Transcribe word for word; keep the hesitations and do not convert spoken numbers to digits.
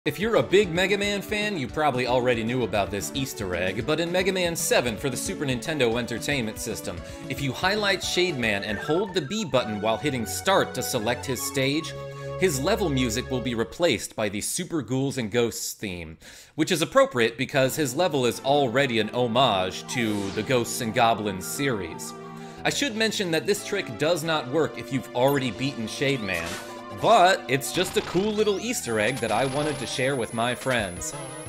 If you're a big Mega Man fan, you probably already knew about this Easter egg, but in Mega Man seven for the Super Nintendo Entertainment System, if you highlight Shade Man and hold the B button while hitting start to select his stage, his level music will be replaced by the Super Ghouls and Ghosts theme, which is appropriate because his level is already an homage to the Ghosts and Goblins series. I should mention that this trick does not work if you've already beaten Shade Man, but it's just a cool little Easter egg that I wanted to share with my friends.